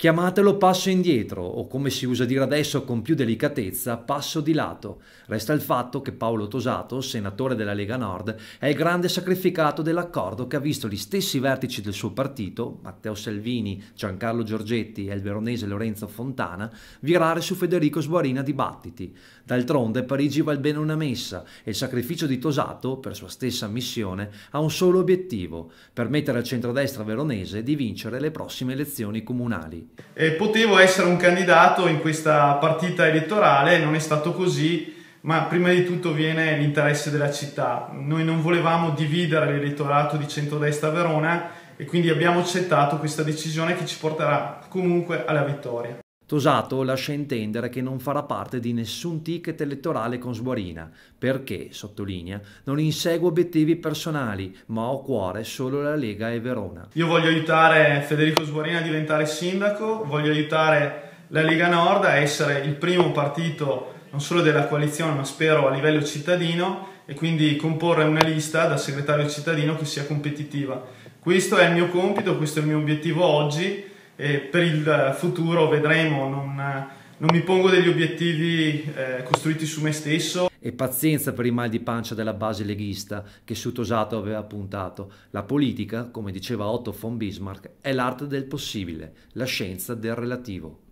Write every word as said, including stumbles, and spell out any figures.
Chiamatelo passo indietro o, come si usa dire adesso con più delicatezza, passo di lato. Resta il fatto che Paolo Tosato, senatore della Lega Nord, è il grande sacrificato dell'accordo che ha visto gli stessi vertici del suo partito, Matteo Salvini, Giancarlo Giorgetti e il veronese Lorenzo Fontana, virare su Federico Sguarina dibattiti. D'altronde Parigi val bene una messa e il sacrificio di Tosato, per sua stessa missione, ha un solo obiettivo: permettere al centrodestra veronese di vincere le prossime elezioni comunali. Eh, potevo essere un candidato in questa partita elettorale, non è stato così, ma prima di tutto viene l'interesse della città. Noi non volevamo dividere l'elettorato di centrodestra a Verona e quindi abbiamo accettato questa decisione che ci porterà comunque alla vittoria. Tosato lascia intendere che non farà parte di nessun ticket elettorale con Sguarina, perché, sottolinea, non insegue obiettivi personali, ma ha a cuore solo la Lega e Verona. Io voglio aiutare Federico Sguarina a diventare sindaco, voglio aiutare la Lega Nord a essere il primo partito non solo della coalizione, ma spero a livello cittadino, e quindi comporre una lista da segretario cittadino che sia competitiva. Questo è il mio compito, questo è il mio obiettivo oggi. E per il futuro vedremo, non, non mi pongo degli obiettivi eh, costruiti su me stesso. E pazienza per i mal di pancia della base leghista che su Tosato aveva puntato. La politica, come diceva Otto von Bismarck, è l'arte del possibile, la scienza del relativo.